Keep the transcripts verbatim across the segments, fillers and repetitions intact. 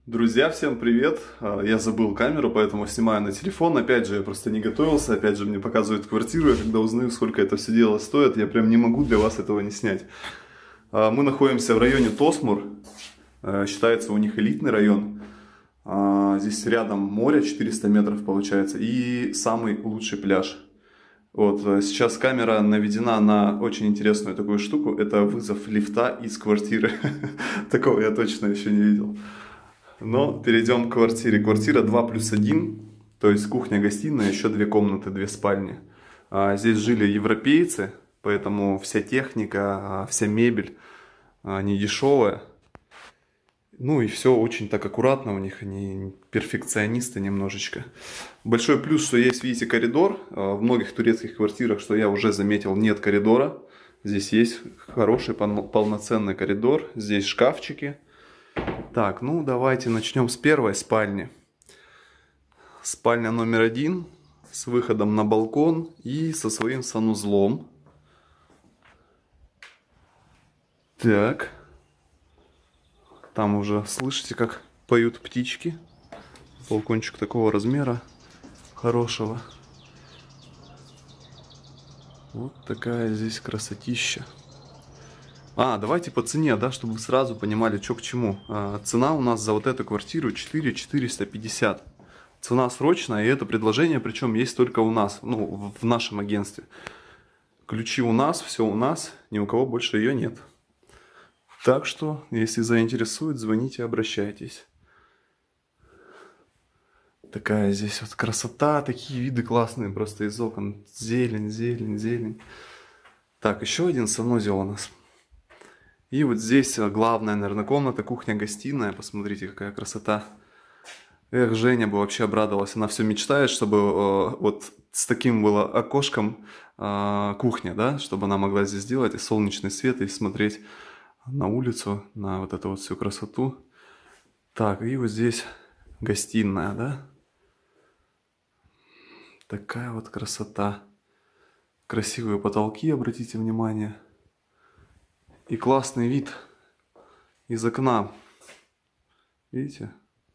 Друзья, всем привет! Я забыл камеру, поэтому снимаю на телефон. Опять же, я просто не готовился. Опять же, мне показывают квартиру. Я когда узнаю, сколько это все дело стоит, я прям не могу для вас этого не снять. Мы находимся в районе Тосмур. Считается у них элитный район. Здесь рядом море, четыреста метров получается. И самый лучший пляж. Вот, сейчас камера наведена на очень интересную такую штуку. Это вызов лифта из квартиры. Такого я точно еще не видел. Но перейдем к квартире. Квартира два плюс один, то есть кухня-гостиная, еще две комнаты, две спальни. Здесь жили европейцы, поэтому вся техника, вся мебель не дешевая. Ну и все очень так аккуратно у них, они перфекционисты немножечко. Большой плюс, что есть, видите, коридор. В многих турецких квартирах, что я уже заметил, нет коридора. Здесь есть хороший полноценный коридор, здесь шкафчики. Так, ну давайте начнем с первой спальни. Спальня номер один с выходом на балкон и со своим санузлом. Так. Там уже слышите, как поют птички. Балкончик такого размера, хорошего. Вот такая здесь красотища. А, давайте по цене, да, чтобы вы сразу понимали, что к чему. А, цена у нас за вот эту квартиру четыре тысячи четыреста пятьдесят. Цена срочная, и это предложение, причем есть только у нас, ну, в нашем агентстве. Ключи у нас, все у нас, ни у кого больше ее нет. Так что, если заинтересует, звоните, обращайтесь. Такая здесь вот красота, такие виды классные просто из окон. Зелень, зелень, зелень. Так, еще один санузел у нас. И вот здесь главная, наверное, комната, кухня-гостиная. Посмотрите, какая красота. Эх, Женя бы вообще обрадовалась. Она все мечтает, чтобы э, вот с таким было окошком э, кухня, да, чтобы она могла здесь сделать и солнечный свет, и смотреть на улицу, на вот эту вот всю красоту. Так, и вот здесь гостиная, да. Такая вот красота. Красивые потолки, обратите внимание. И классный вид из окна. Видите?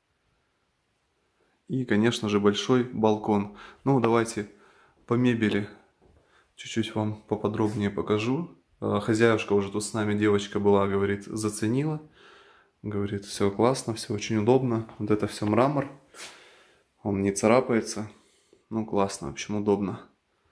И, конечно же, большой балкон. Ну, давайте по мебели чуть-чуть вам поподробнее покажу. Хозяюшка уже тут с нами, девочка была, говорит, заценила. Говорит, все классно, все очень удобно. Вот это все мрамор. Он не царапается. Ну, классно, в общем, удобно.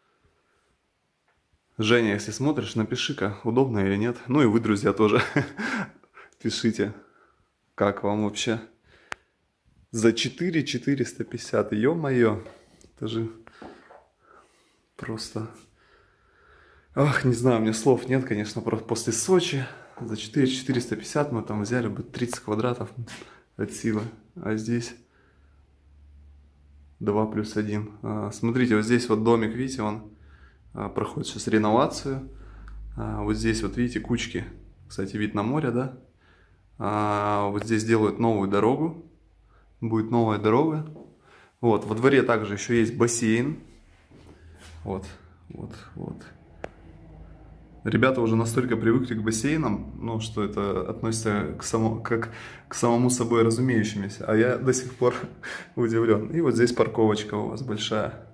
Женя, если смотришь, напиши-ка, удобно или нет. Ну и вы, друзья, тоже пишите, как вам вообще. За четыре тысячи четыреста пятьдесят, ё-моё, это же просто... Ах, не знаю, у меня слов нет, конечно, после Сочи. За четыре тысячи четыреста пятьдесят мы там взяли бы тридцать квадратов от силы. А здесь два плюс один. Смотрите, вот здесь вот домик, видите, он... проходит сейчас реновацию. Вот здесь вот видите кучки. Кстати, вид на море, да? Вот здесь делают новую дорогу. Будет новая дорога. Вот, во дворе также еще есть бассейн. Вот, вот, вот. Ребята уже настолько привыкли к бассейнам, ну, что это относится к, само, как к самому собой разумеющемуся. А я до сих пор удивлен. И вот здесь парковочка у вас большая.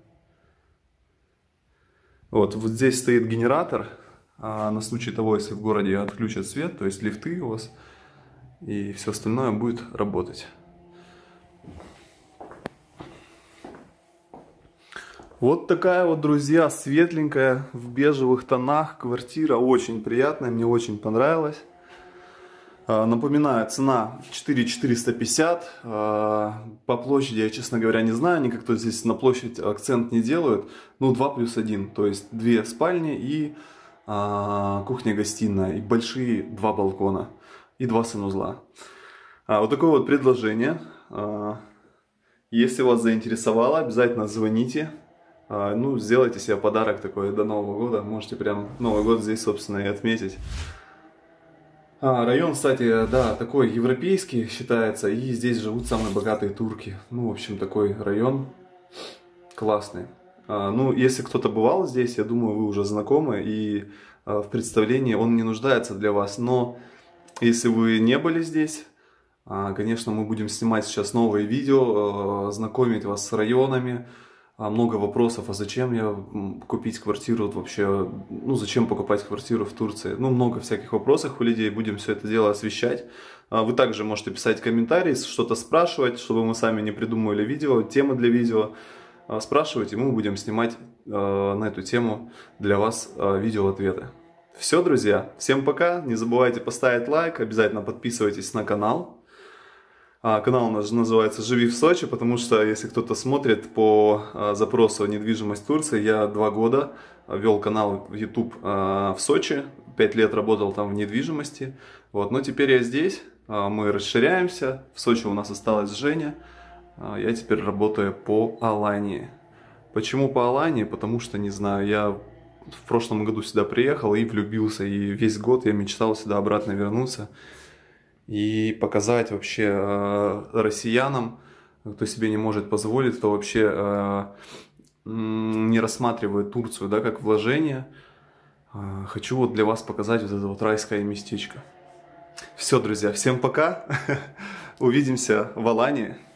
Вот, вот здесь стоит генератор, а на случай того, если в городе отключат свет, то есть лифты у вас, и все остальное будет работать. Вот такая вот, друзья, светленькая, в бежевых тонах квартира, очень приятная, мне очень понравилась. Напоминаю, цена четыре тысячи четыреста пятьдесят, по площади я, честно говоря, не знаю, никак здесь на площадь акцент не делают, ну, два плюс один, то есть две спальни и кухня-гостиная, и большие два балкона, и два санузла. Вот такое вот предложение, если вас заинтересовало, обязательно звоните, ну, сделайте себе подарок такой до Нового года, можете прям Новый год здесь, собственно, и отметить. А, район, кстати, да, такой европейский считается, и здесь живут самые богатые турки. Ну, в общем, такой район классный. А, ну, если кто-то бывал здесь, я думаю, вы уже знакомы, и а, в представлении он не нуждается для вас. Но если вы не были здесь, Конечно, мы будем снимать сейчас новые видео, знакомить вас с районами. Много вопросов, а зачем я купить квартиру вообще, ну зачем покупать квартиру в Турции. Ну, много всяких вопросов у людей, будем все это дело освещать. Вы также можете писать комментарии, что-то спрашивать, чтобы мы сами не придумывали видео, темы для видео. Спрашивайте, мы будем снимать на эту тему для вас видео-ответы. Все, друзья, всем пока, не забывайте поставить лайк, обязательно подписывайтесь на канал. Канал у нас же называется «Живи в Сочи», потому что, если кто-то смотрит по запросу «Недвижимость Турции», я два года вел канал в YouTube в Сочи, пять лет работал там в недвижимости. Вот. Но теперь я здесь, мы расширяемся, в Сочи у нас осталась Женя, я теперь работаю по Алании. Почему по Алании? Потому что, не знаю, я в прошлом году сюда приехал и влюбился, и весь год я мечтал сюда обратно вернуться. И показать вообще э, россиянам, кто себе не может позволить, кто вообще э, не рассматривает Турцию, да, как вложение. Э, хочу вот для вас показать вот это вот райское местечко. Все, друзья, всем пока. Увидимся в Алании.